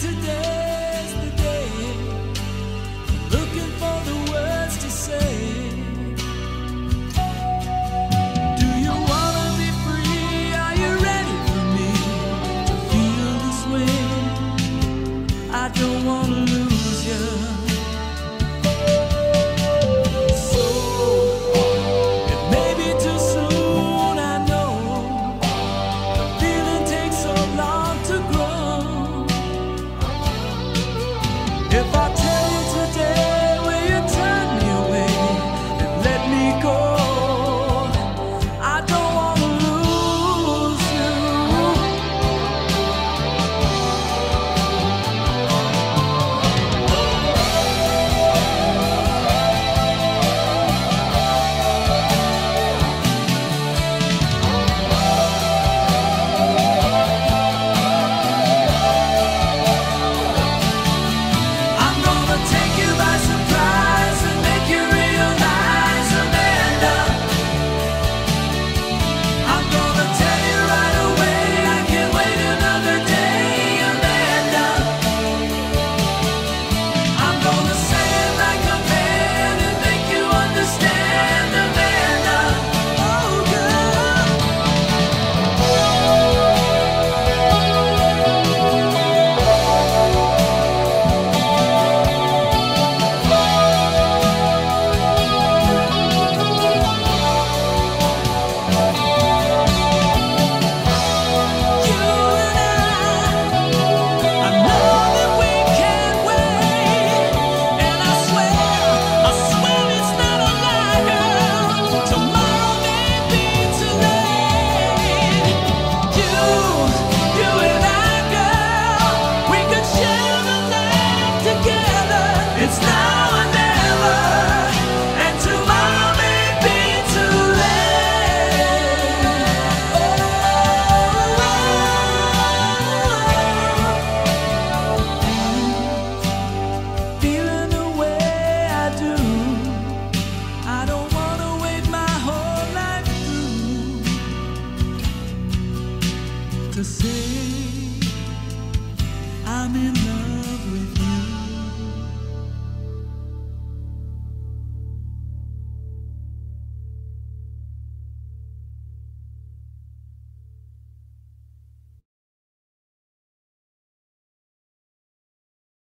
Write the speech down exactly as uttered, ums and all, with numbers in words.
today's the day. Looking for the words to say. Do you wanna be free? Are you ready for me to feel this way? I don't wanna lose you. So it may be too soon, I know. The feeling takes so long to grow. If I tell you today, will you turn me away and let me go? I don't wanna lose you. I'm gonna take you by surprise and make you realize, Amanda. I'm gonna tell you right away, I can't wait another day, Amanda. I'm gonna say it like a man and make you understand, Amanda. Oh, girl. You and I, I know that we can't wait, and I swear, I swear it's not a lie, girl. Tomorrow may be too late. You, you and I, girl, we could share the night together. It's now or never, and tomorrow may be too late. Feeling the way I do, I don't wanna wait my whole life through to say I'm in love with you.